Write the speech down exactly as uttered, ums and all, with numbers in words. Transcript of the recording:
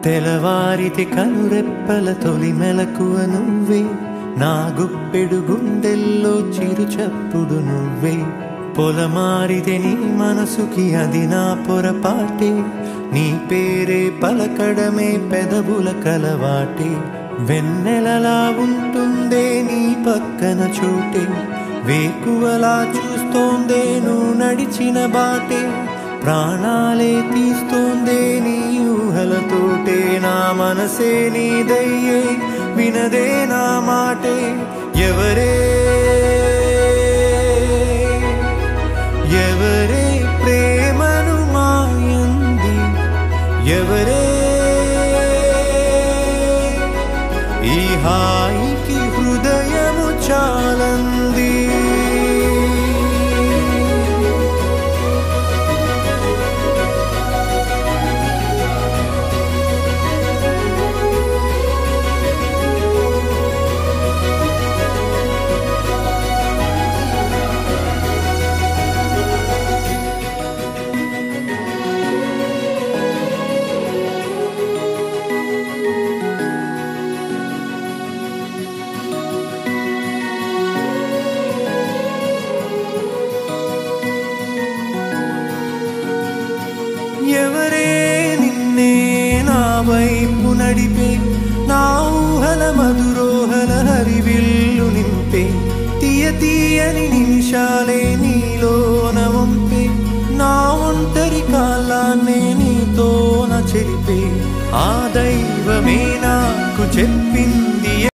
తెలవారితే కనురెప్పల తొలి మెలకువ నువ్వే, నా గుప్పెడు గుండెల్లో చిరు చప్పుడు నువ్వే. పొలమారితే నీ మనసుకి అది నా పొరపాటే, నీ పేరే పలకడమే పెదవుల కలవాటే. వెన్నెలలా ఉంటుందే నీ పక్కన చోటే, వేకువలా చూస్తోందే నువ్వు నడిచిన బాటే. ప్రాణాలే తీస్తోందే నీ ఊహలతోటే, నా మనసే నీదయ్యే వినదే నా మాటే. ఎవరే ఎవరే ప్రేమను మాయంది, ఎవరే ఈ హాయికి హృదయము చాలంది. ఎవరే నిన్నే నా వైపు నడిపే, నా ఊహల మధురోహల హరివిల్లు నింపే. తీయ తీయని నిమిషాలే నీలోన వంపే, నా ఒంటరి కాలాన్నే నీతోన చెరిపే. ఆ దైవమే నాకు చెప్పింది